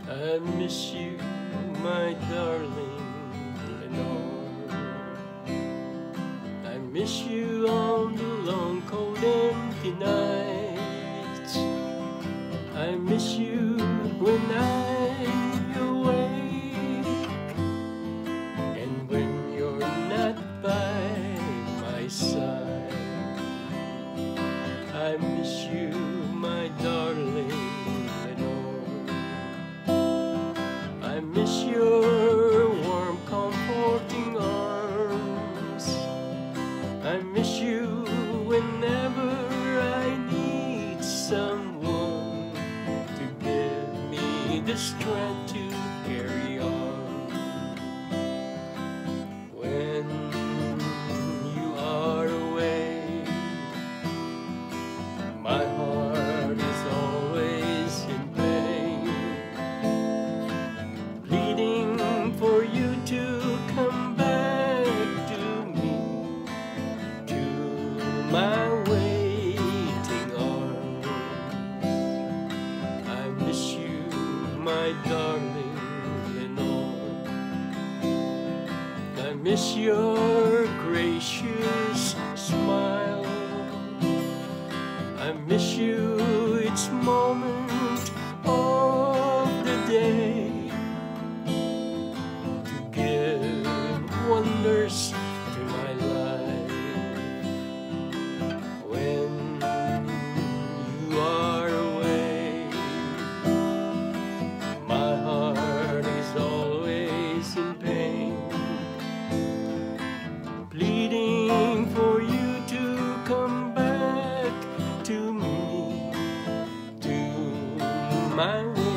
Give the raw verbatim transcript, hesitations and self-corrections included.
I miss you, my darling Lenore. I miss you on the long, cold, empty nights. I miss you when I'm awake, and when you're not by my side. I miss you, my darling Lenore. I miss your warm, comforting arms. I miss you whenever I need someone to give me the strength to carry on. When you are away, my heart is always in pain, pleading for you to come back to me, to my waiting arms. I miss you, my darling Lenore. I miss your gracious smile. I miss you each moment of the day, to give wonders to my life. When you are away, my heart is always in pain, pleading for you to come back to me, to my